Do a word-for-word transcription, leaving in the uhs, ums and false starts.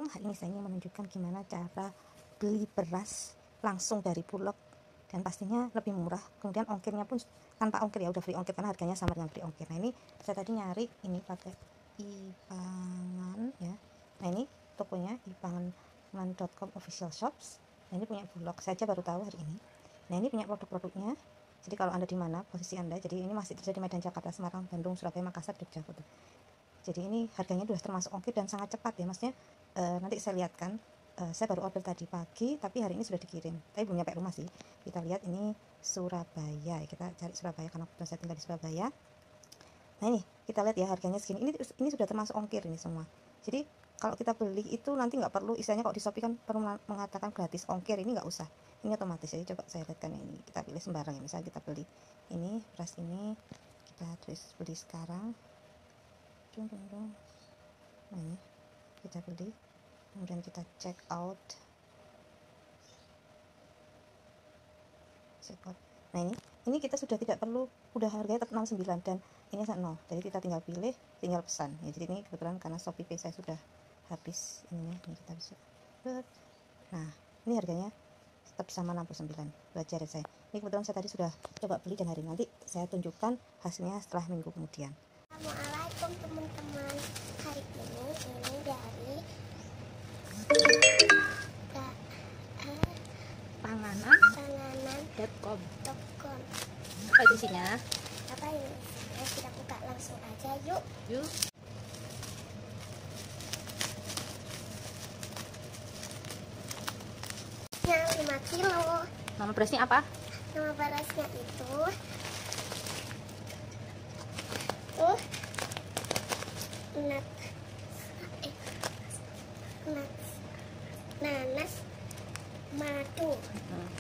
Hari ini saya ingin menunjukkan gimana cara beli beras langsung dari Bulog dan pastinya lebih murah. Kemudian ongkirnya pun tanpa ongkir, ya udah free ongkir karena harganya sama dengan free ongkir. Nah ini saya tadi nyari ini pakai Ipangan ya. Nah ini tokonya ipangan dot com official shops. Nah ini punya Bulog, saya aja baru tahu hari ini. Nah ini punya produk-produknya. Jadi kalau anda di mana posisi anda, jadi ini masih terjadi di Medan, Jakarta, Semarang, Bandung, Surabaya, Makassar, Jogja, Foto. Jadi ini harganya sudah termasuk ongkir dan sangat cepat ya, maksudnya e, nanti saya lihatkan. e, saya baru order tadi pagi tapi hari ini sudah dikirim, tapi belum nyampe rumah sih. Kita lihat ini Surabaya, kita cari Surabaya karena saya tinggal di Surabaya. Nah ini kita lihat ya harganya segini, ini ini sudah termasuk ongkir ini semua. Jadi kalau kita beli itu nanti nggak perlu, istilahnya kalau di Shopee kan perlu mengatakan gratis ongkir, ini nggak usah, ini otomatis. Jadi coba saya lihatkan ini, kita pilih sembarang ya, misalnya kita beli ini beras ini, kita tulis beli sekarang. Nah ini kita beli, kemudian kita check out check out nah ini ini kita sudah tidak perlu, udah harganya tetap enam puluh sembilan dan ini nol, jadi kita tinggal pilih, tinggal pesan ya. Jadi ini kebetulan karena Shopee Pay saya sudah habis ininya, ini kita bisa, nah ini harganya tetap sama enam puluh sembilan buat jari saya. Ini kebetulan saya tadi sudah coba beli dan hari nanti saya tunjukkan hasilnya setelah minggu kemudian. Assalamualaikum teman-teman, hari ini ini dari panganan panganan dot com. Apa Apa isinya? Apa ini? Ya, kita buka langsung aja yuk. Yuk. Yang lima kilo. Nama berasnya apa? Nama berasnya itu tuh nat eh, nat nanas madu. Hmm.